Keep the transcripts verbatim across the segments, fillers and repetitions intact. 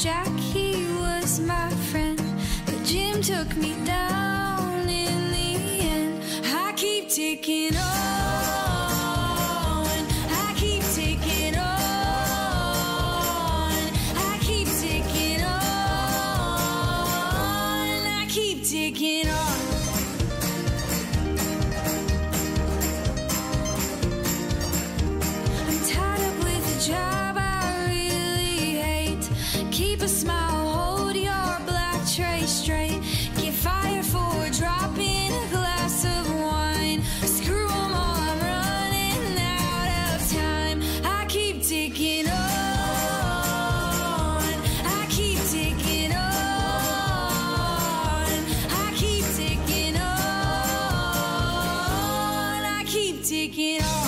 Jack, he was my friend, but Jim took me down in the end. I keep ticking on. Taking on. I'm tied up with a job I really hate. Keep a smile, hold your black tray straight. Get fired for dropping a glass of wine. Screw 'em all, I'm running out of time. I keep ticking on. I keep ticking on. Ticking on.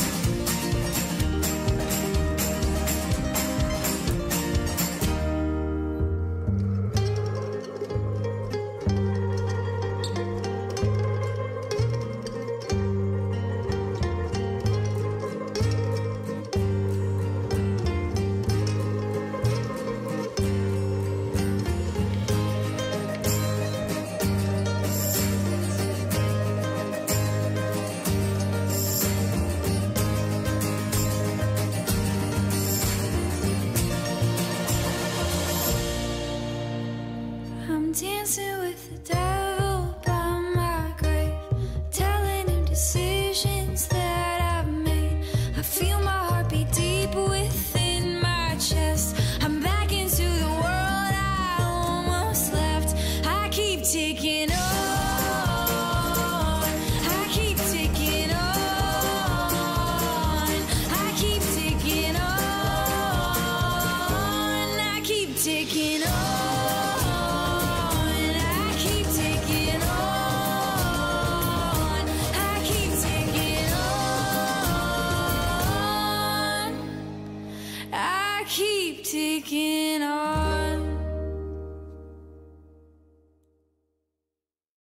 Dancing with the devil by my grave, telling him decisions that I've made. I feel my heart beat deep within my chest. I'm back into the world I almost left. I keep ticking on. I keep ticking on. I keep ticking on. I keep ticking on. Keep ticking on.